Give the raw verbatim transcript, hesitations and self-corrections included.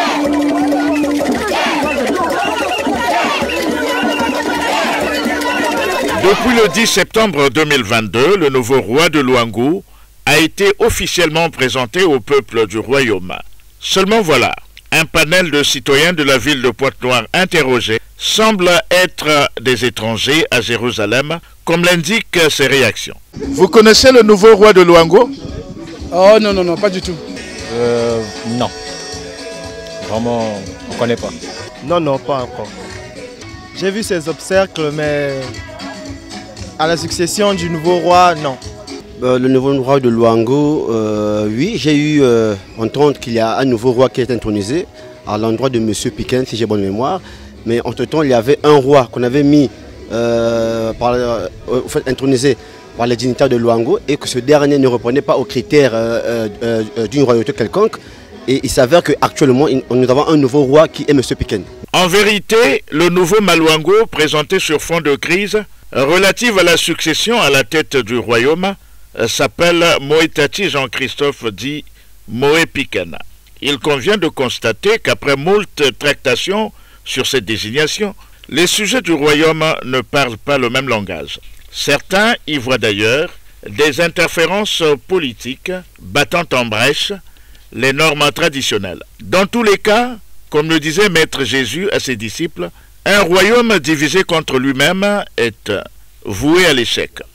Depuis le dix septembre deux mille vingt-deux, le nouveau roi de Luango a été officiellement présenté au peuple du royaume. Seulement voilà, un panel de citoyens de la ville de Pointe-Noire interrogés semble être des étrangers à Jérusalem, comme l'indiquent ses réactions. Vous connaissez le nouveau roi de Luango? Oh non, non, non, pas du tout. Euh, non. Vraiment, on ne connaît pas. Non, non, pas encore. J'ai vu ses obstacles, mais à la succession du nouveau roi, non. Euh, le nouveau roi de Luango, euh, oui, j'ai eu euh, entendre qu'il y a un nouveau roi qui est intronisé à l'endroit de M. Piquen, si j'ai bonne mémoire. Mais entre-temps, il y avait un roi qu'on avait mis, euh, par, euh, fait, intronisé par les dignitaires de Luango et que ce dernier ne répondait pas aux critères euh, euh, euh, d'une royauté quelconque. Et il s'avère qu'actuellement, nous avons un nouveau roi qui est M. Piquen. En vérité, le nouveau Maluango, présenté sur fond de crise relative à la succession à la tête du royaume, s'appelle Moïtati Jean-Christophe dit Moé Piquen. Il convient de constater qu'après moult tractations sur cette désignation, les sujets du royaume ne parlent pas le même langage. Certains y voient d'ailleurs des interférences politiques battant en brèche les normes traditionnelles. Dans tous les cas, comme le disait Maître Jésus à ses disciples, un royaume divisé contre lui-même est voué à l'échec.